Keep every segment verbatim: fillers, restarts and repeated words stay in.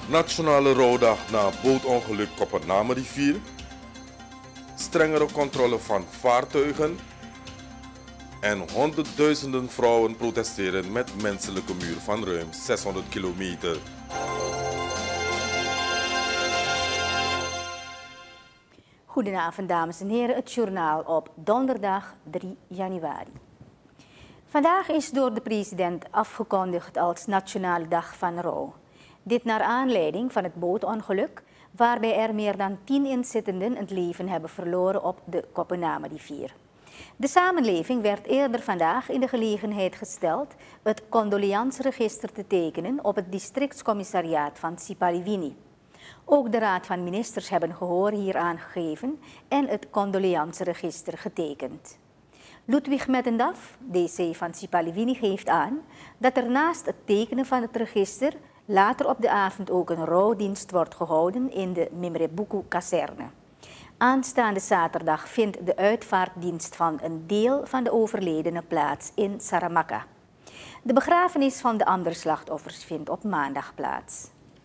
Nationale rouwdag na bootongeluk op het Namenrivier. Strengere controle van vaartuigen. En honderdduizenden vrouwen protesteren met menselijke muur van ruim zeshonderd kilometer. Goedenavond dames en heren, het journaal op donderdag drie januari. Vandaag is door de president afgekondigd als Nationale Dag van Rouw. Dit naar aanleiding van het bootongeluk waarbij er meer dan tien inzittenden het leven hebben verloren op de Koppenamenrivier. De samenleving werd eerder vandaag in de gelegenheid gesteld het condoleansregister te tekenen op het districtscommissariaat van Sipaliwini. Ook de Raad van Ministers hebben gehoor hieraan gegeven en het condoleansregister getekend. Ludwig Mettendaf, D C van Sipaliwini, geeft aan dat er naast het tekenen van het register later op de avond ook een rouwdienst wordt gehouden in de Mimrebuku-kazerne. Aanstaande zaterdag vindt de uitvaartdienst van een deel van de overledenen plaats in Saramacca. De begrafenis van de andere slachtoffers vindt op maandag plaats.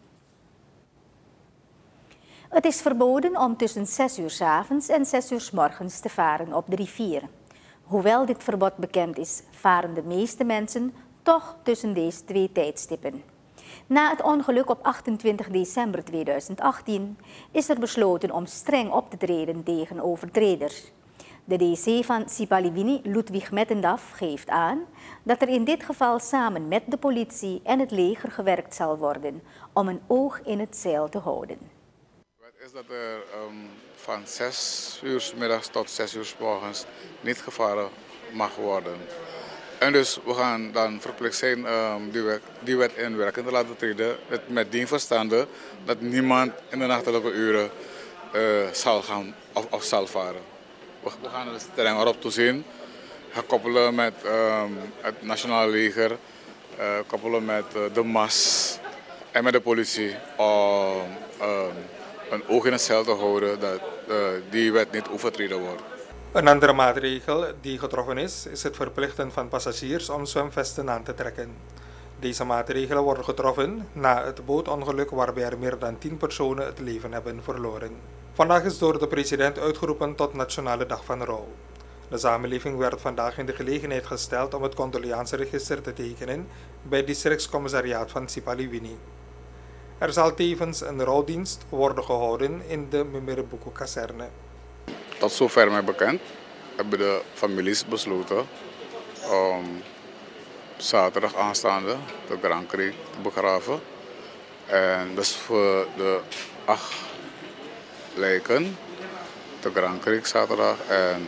Het is verboden om tussen zes uur 's avonds en zes uur 's morgens te varen op de rivier. Hoewel dit verbod bekend is, varen de meeste mensen toch tussen deze twee tijdstippen. Na het ongeluk op achtentwintig december tweeduizend achttien is er besloten om streng op te treden tegen overtreders. De D C van Sipaliwini, Ludwig Mettendaf, geeft aan dat er in dit geval samen met de politie en het leger gewerkt zal worden om een oog in het zeil te houden. Het is dat er um, van zes uur 's middags tot zes uur 's morgens niet gevaren mag worden. En dus we gaan dan verplicht zijn um, die, wet, die wet in werking te laten treden. Met, met die verstande dat niemand in de nachtelijke uren uh, zal gaan of, of zal varen. We, we gaan er streng op toezien. Gaan koppelen met um, het Nationale Leger, uh, koppelen met uh, de M A S en met de politie om um, een oog in het zeil te houden dat uh, die wet niet overtreden wordt. Een andere maatregel die getroffen is, is het verplichten van passagiers om zwemvesten aan te trekken. Deze maatregelen worden getroffen na het bootongeluk waarbij er meer dan tien personen het leven hebben verloren. Vandaag is door de president uitgeroepen tot Nationale Dag van Rouw. De samenleving werd vandaag in de gelegenheid gesteld om het condoleansregister te tekenen bij het districtscommissariaat van Sipaliwini. Er zal tevens een rouwdienst worden gehouden in de Mimrebuku-kazerne. Tot zover mij bekend hebben de families besloten om zaterdag aanstaande de Grand Creek te begraven. En dus voor de acht lijken, de Grand Creek zaterdag en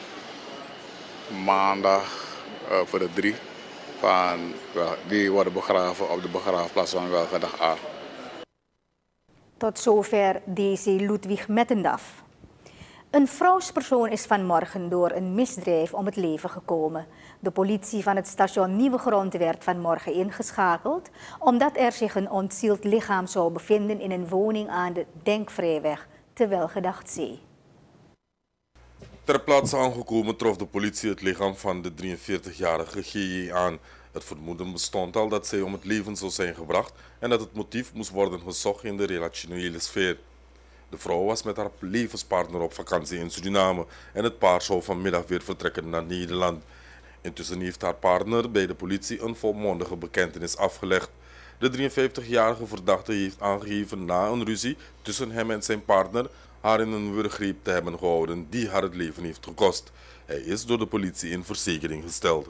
maandag uh, voor de drie van, well, die worden begraven op de begraafplaats van Welgedag A. Tot zover D C Ludwig Mettendaf. Een vrouwspersoon is vanmorgen door een misdrijf om het leven gekomen. De politie van het station Nieuwegrond werd vanmorgen ingeschakeld omdat er zich een ontzield lichaam zou bevinden in een woning aan de Denkvrijweg te Welgedacht-Zee. Ter plaatse aangekomen trof de politie het lichaam van de drieënveertigjarige G J aan. Het vermoeden bestond al dat zij om het leven zou zijn gebracht en dat het motief moest worden gezocht in de relationele sfeer. De vrouw was met haar levenspartner op vakantie in Suriname en het paar zou vanmiddag weer vertrekken naar Nederland. Intussen heeft haar partner bij de politie een volmondige bekentenis afgelegd. De drieënvijftigjarige verdachte heeft aangegeven na een ruzie tussen hem en zijn partner haar in een wurggreep te hebben gehouden die haar het leven heeft gekost. Hij is door de politie in verzekering gesteld.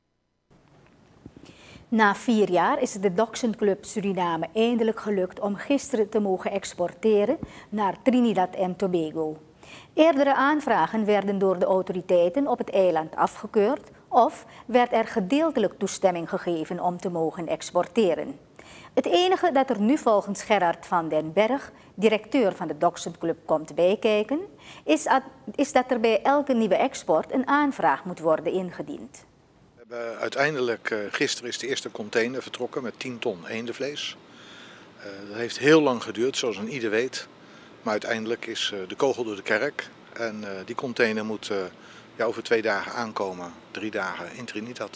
Na vier jaar is het de Dachshund Club Suriname eindelijk gelukt om gisteren te mogen exporteren naar Trinidad en Tobago. Eerdere aanvragen werden door de autoriteiten op het eiland afgekeurd of werd er gedeeltelijk toestemming gegeven om te mogen exporteren. Het enige dat er nu volgens Gerard van den Berg, directeur van de Dachshund Club, komt bijkijken, is, is dat er bij elke nieuwe export een aanvraag moet worden ingediend. Uh, uiteindelijk, uh, gisteren is de eerste container vertrokken met tien ton eendenvlees. Uh, dat heeft heel lang geduurd, zoals een ieder weet. Maar uiteindelijk is uh, de kogel door de kerk. En uh, die container moet uh, ja, over twee dagen aankomen, drie dagen in Trinidad.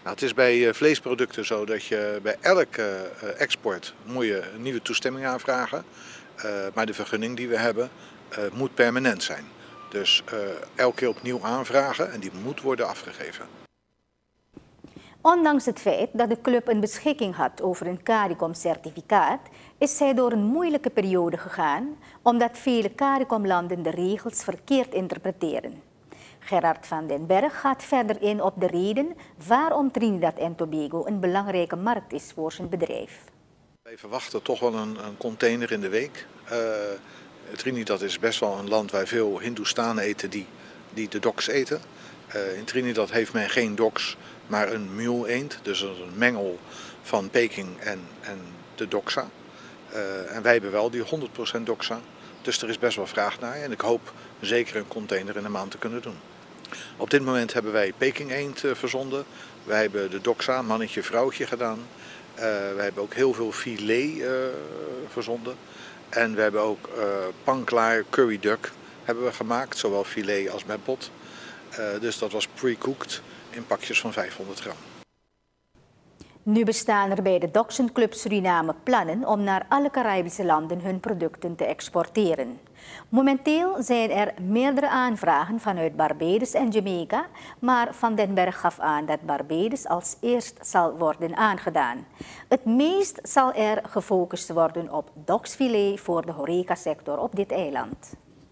Nou, het is bij vleesproducten zo dat je bij elke export moet je een nieuwe toestemming aanvragen. Uh, maar de vergunning die we hebben uh, moet permanent zijn. Dus uh, elke keer opnieuw aanvragen en die moet worden afgegeven. Ondanks het feit dat de club een beschikking had over een CARICOM-certificaat, is zij door een moeilijke periode gegaan, omdat vele CARICOM-landen de regels verkeerd interpreteren. Gerard van den Berg gaat verder in op de reden waarom Trinidad en Tobago een belangrijke markt is voor zijn bedrijf. Wij verwachten toch wel een, een container in de week. Uh, Trinidad is best wel een land waar veel Hindoestanen eten die, die de doks eten. Uh, in Trinidad heeft men geen doks, maar een mule eend. Dus een mengel van Peking en, en de doxa. Uh, en wij hebben wel die honderd procent doxa. Dus er is best wel vraag naar en ik hoop zeker een container in een maand te kunnen doen. Op dit moment hebben wij Peking eend uh, verzonden. Wij hebben de doxa, mannetje, vrouwtje gedaan. Uh, we hebben ook heel veel filet uh, verzonden. En we hebben ook uh, panklaar curry duck hebben we gemaakt, zowel filet als met bot. Uh, dus dat was pre-cooked in pakjes van vijfhonderd gram. Nu bestaan er bij de Docksen Club Suriname plannen om naar alle Caribische landen hun producten te exporteren. Momenteel zijn er meerdere aanvragen vanuit Barbados en Jamaica, maar Van den Berg gaf aan dat Barbados als eerst zal worden aangedaan. Het meest zal er gefocust worden op doksfilet voor de horecasector op dit eiland.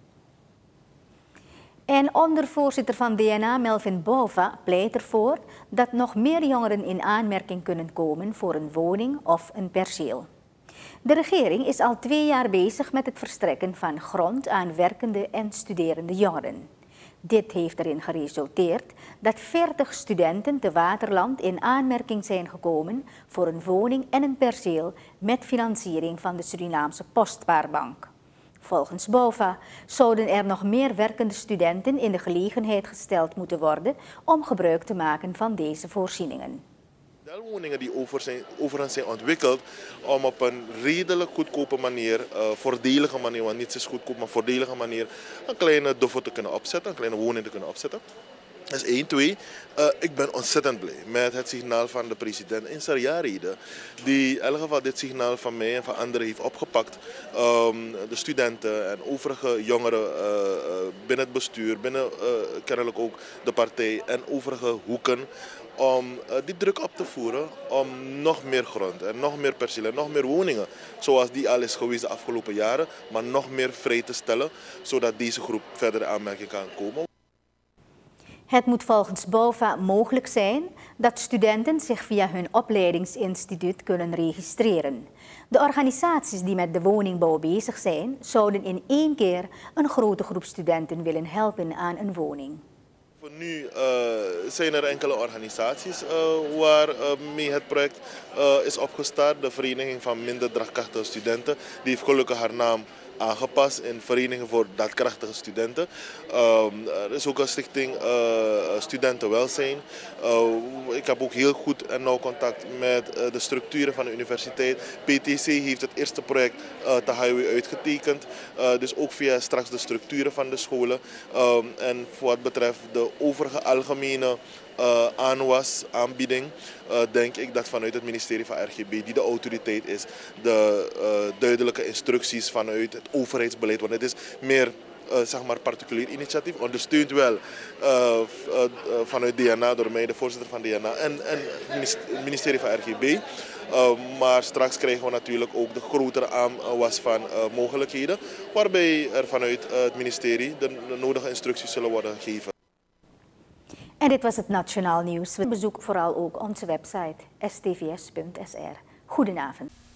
En ondervoorzitter van D N A, Melvin Bova, pleit ervoor dat nog meer jongeren in aanmerking kunnen komen voor een woning of een perceel. De regering is al twee jaar bezig met het verstrekken van grond aan werkende en studerende jongeren. Dit heeft erin geresulteerd dat veertig studenten te Waterland in aanmerking zijn gekomen voor een woning en een perceel met financiering van de Surinaamse Postspaarbank. Volgens Bova zouden er nog meer werkende studenten in de gelegenheid gesteld moeten worden om gebruik te maken van deze voorzieningen. De woningen die overigens zijn ontwikkeld om op een redelijk goedkope manier, uh, voordelige manier, want niet zo goedkoop, maar voordelige manier, een kleine doffer te kunnen opzetten, een kleine woning te kunnen opzetten. Dat is één. Twee, uh, ik ben ontzettend blij met het signaal van de president in zijn jaarreden. Die in elk geval dit signaal van mij en van anderen heeft opgepakt. Um, de studenten en overige jongeren uh, binnen het bestuur, binnen uh, kennelijk ook de partij en overige hoeken. Om uh, die druk op te voeren om nog meer grond en nog meer percelen en nog meer woningen, zoals die al is geweest de afgelopen jaren, maar nog meer vrij te stellen, zodat deze groep verder in aanmerking kan komen. Het moet volgens Bova mogelijk zijn dat studenten zich via hun opleidingsinstituut kunnen registreren. De organisaties die met de woningbouw bezig zijn, zouden in één keer een grote groep studenten willen helpen aan een woning. Voor nu uh, zijn er enkele organisaties uh, waarmee uh, het project uh, is opgestart. De Vereniging van Minder Draagkrachtige Studenten, die heeft gelukkig haar naam aangepast in Vereniging voor Daadkrachtige Studenten. Uh, er is ook een stichting uh, Studentenwelzijn. Uh, ik heb ook heel goed en nauw contact met uh, de structuren van de universiteit. P T C heeft het eerste project uh, te Highway uitgetekend. Uh, dus ook via straks de structuren van de scholen. Uh, en voor wat betreft de overige algemene Uh, aanwas, aanbieding, uh, denk ik dat vanuit het ministerie van R G B, die de autoriteit is, de uh, duidelijke instructies vanuit het overheidsbeleid, want het is meer uh, zeg maar particulier initiatief, ondersteund wel uh, uh, uh, vanuit D N A, door mij, de voorzitter van D N A en, en het ministerie van R G B. Uh, maar straks krijgen we natuurlijk ook de grotere aanwas van uh, mogelijkheden, waarbij er vanuit uh, het ministerie de, de nodige instructies zullen worden gegeven. En dit was het Nationaal Nieuws. Bezoek vooral ook onze website s t v s punt s r. Goedenavond.